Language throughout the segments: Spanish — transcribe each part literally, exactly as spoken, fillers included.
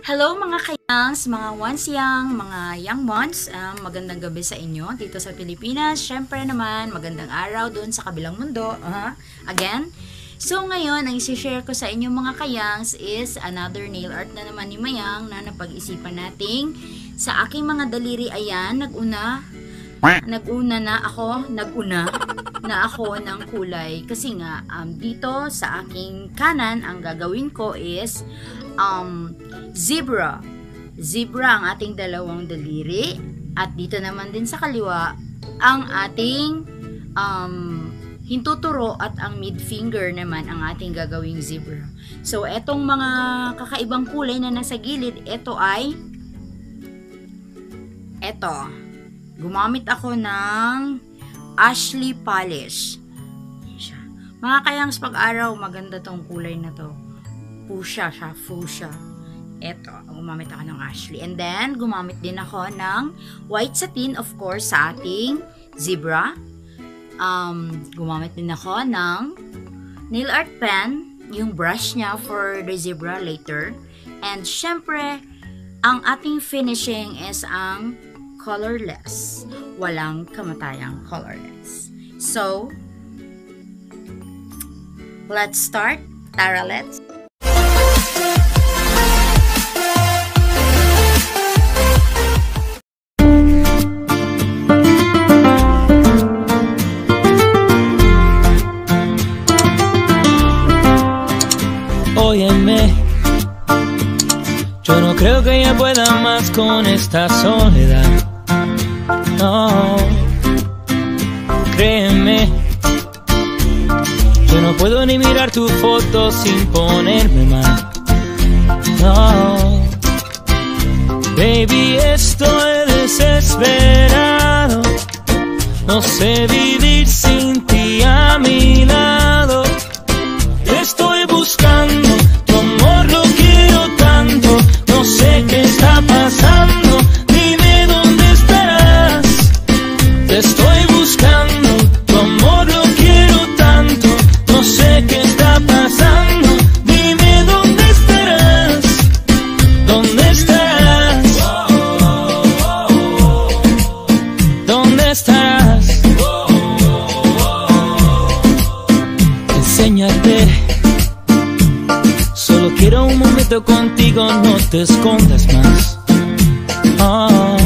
Hello mga kayangs, mga once young, mga young ones, um, magandang gabi sa inyo dito sa Pilipinas. Syempre naman, magandang araw doon sa kabilang mundo. Uh, again, so ngayon, ang isi-share ko sa inyo mga kayangs is another nail art na naman ni Mayang na napag-isipan nating sa aking mga daliri. Ayan, nag-una, nag-una na ako, nag-una na ako ng kulay. Kasi nga, um, dito sa aking kanan, ang gagawin ko is um, zebra. Zebra ang ating dalawang daliri. At dito naman din sa kaliwa, ang ating um, hintuturo at ang mid finger naman ang ating gagawing zebra. So, etong mga kakaibang kulay na nasa gilid, ito ay eto. Gumamit ako ng Ashley Polish. Siya. Mga kayangs, pag-araw, maganda tong kulay na to. Fuchsia siya, fuchsia. Eto, gumamit ako ng Ashley. And then, gumamit din ako ng white satin, of course, sa ating zebra. Um, gumamit din ako ng nail art pen, yung brush niya for the zebra later. And, syempre, ang ating finishing is ang colorless. Walang kamatayang colorless. So, let's start. Tara, let's. Óyeme, yo no creo que ella pueda más con esta soledad. No, créeme, yo no puedo ni mirar tu foto sin ponerme mal. No, baby, estoy desesperado. No sé vivir sin ti a mi lado. Estoy buscando tu amor, lo quiero tanto. No sé qué está pasando. Dime dónde estarás. Te estoy buscando, tu amor lo quiero tanto. No sé qué está pasando. Dime dónde estarás. ¿Dónde estarás? ¿Dónde estarás? Enséñate. Solo quiero un momento contigo, no te escondas más. Oh,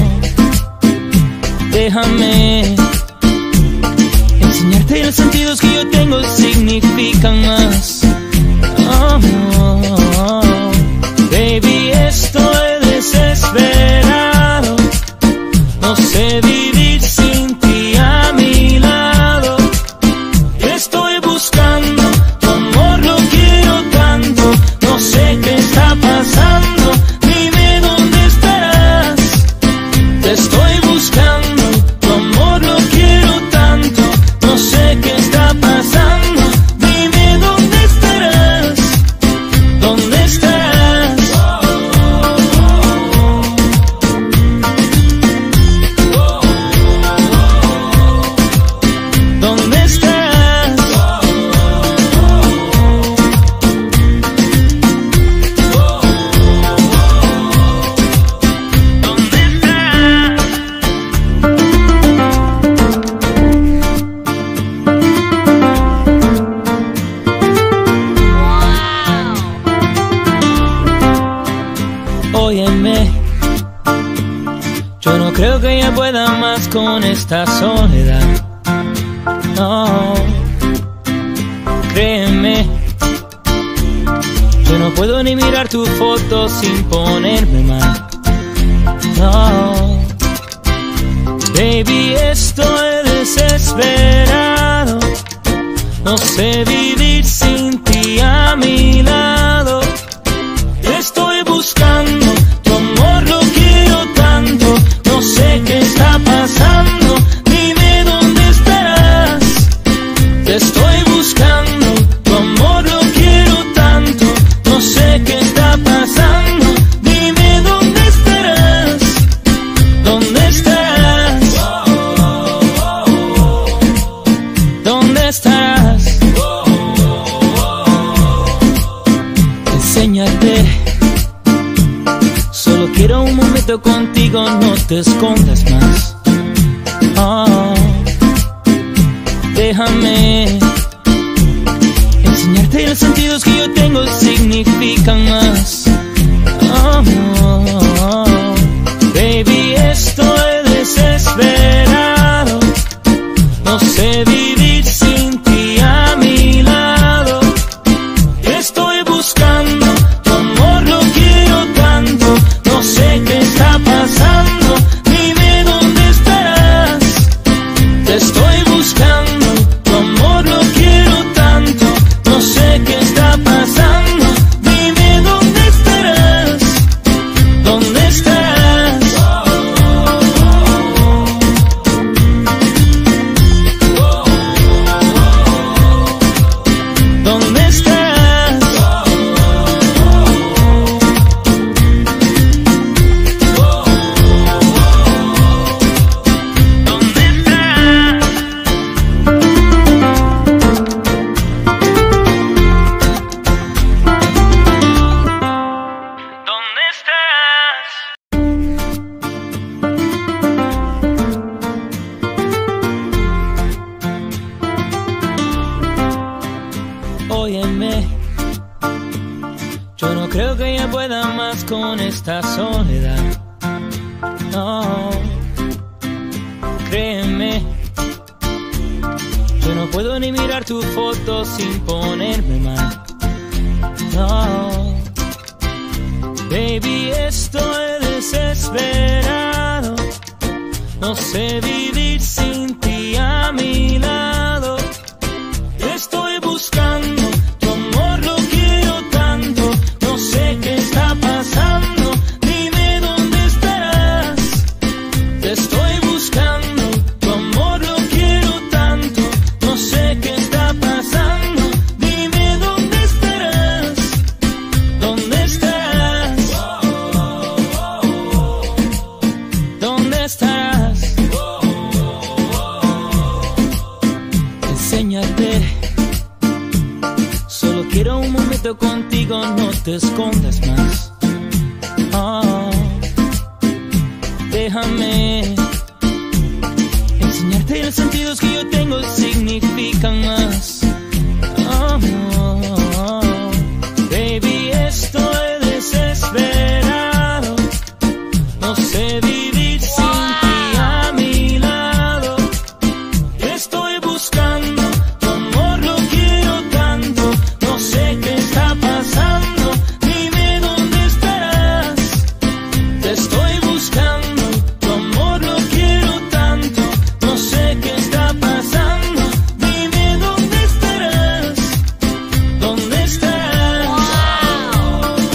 déjame enseñarte los sentidos que yo tengo significan más. Oh, oh, oh. Baby, estoy desesperado. No sé vivir sin ti a mi lado. Estoy buscando tu amor, lo quiero tanto. No sé qué está pasando. Dime dónde estarás. Te estoy buscando. Tu amor lo quiero tanto. No sé qué está pasando. Dime dónde estarás. ¿Dónde estarás? ¿Dónde estás? Óyeme, yo no creo que ella pueda más con esta soledad. No, créeme, yo no puedo ni mirar tu foto sin ponerme mal. No, baby, estoy desesperado. No sé vivir sin ti a mi lado. Estoy buscando tu amor, lo quiero tanto. No sé qué está pasando. Dime dónde estarás. Te estoy buscando. Tu amor, lo quiero tanto. No sé qué está pasando. Dime dónde estarás. ¿Dónde estarás? ¿Dónde estarás? Enséñate Solo quiero un momento contigo, no te escondas más. Oh, déjame enseñarte los sentidos que yo tengo significan más. Oh, oh, oh. Baby, estoy desesperado, no sé vivir sin ti a mi lado. Estoy buscando tu amor, lo quiero tanto, no sé qué está pasando, dime dónde estarás. Te estoy buscando, tu amor lo quiero tanto, no sé qué está pasando, dime dónde estarás, dónde estarás. ¿Dónde estás? ¿Dónde estás? ¿Dónde estás? Óyeme, yo no creo que ella pueda más con esta soledad. No, créeme, yo no puedo ni mirar tu foto sin ponerme mal. No, baby, estoy desesperado, no sé vivir sin ti a mi lado. Estoy buscando tu amor, lo quiero tanto, no sé qué está pasando, dime dónde estarás. Te estoy buscando, tu amor lo quiero tanto, no sé qué está pasando, dime dónde estarás, dónde estarás, dónde estarás. Enséñate, solo quiero un momento contigo, no te escondas más. Oh, déjame enseñarte los sentidos que yo tengo significan más. Oh, oh, oh. Baby, estoy desesperado, no sé vivir sin ti a mi lado. Estoy buscando tu amor, lo quiero tanto, no sé qué está pasando, dime dónde estarás. Te estoy buscando, tu amor lo quiero tanto, no sé qué está pasando, dime dónde estarás, dónde estarás.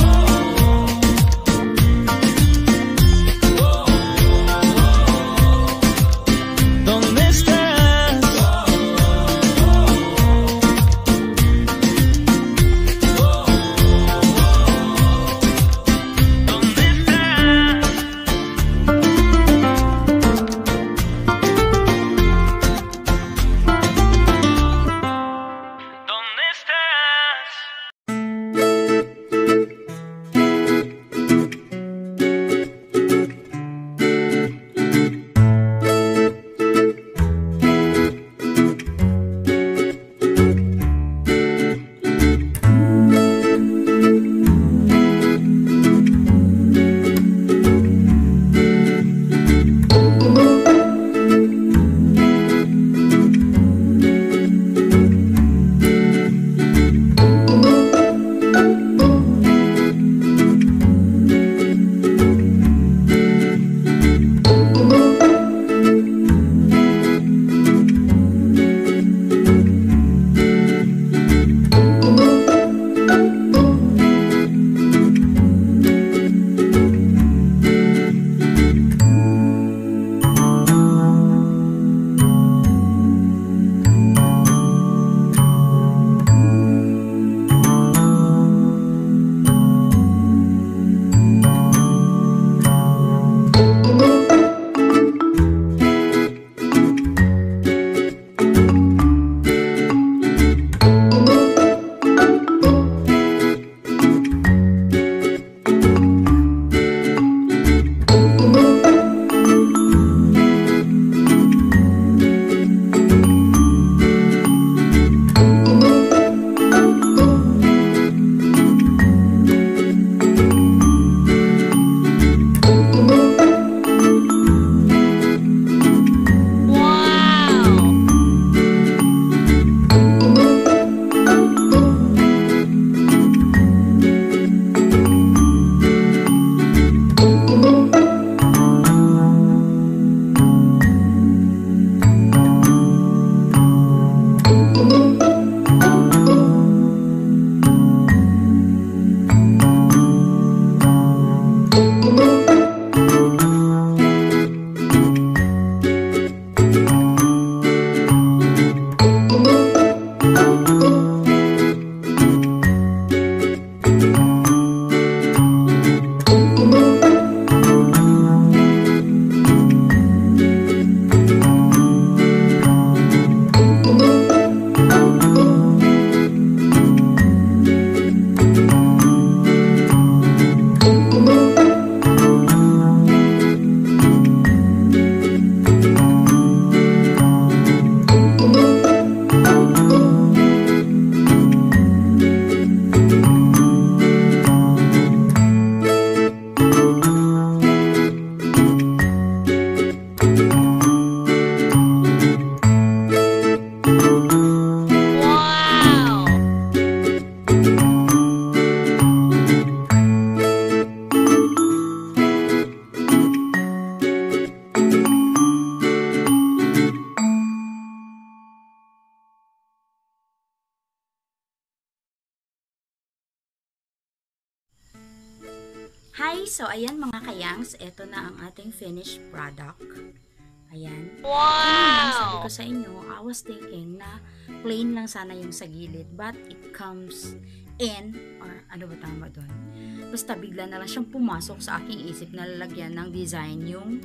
Hi! So, ayan mga kayangs, ito na ang ating finished product. Ayan. Wow! Ayan, sabi ko sa inyo, I was thinking na plain lang sana yung sa gilid, but it comes in, or ano ba tama doon? Basta bigla na lang siyang pumasok sa aking isip na lalagyan ng design yung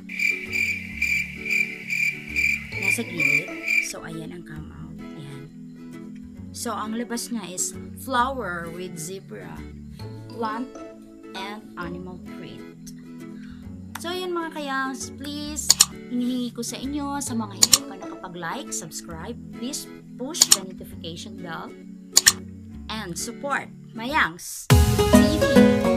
nasa gilid. So, ayan ang come out. Ayan. So, ang labas niya is flower with zebra, plant, and animal print. So, ayan mga kayangs, please, hinihingi ko sa inyo, sa mga hindi pa nakapag-like, subscribe, please push the notification bell and support Mayangs T V.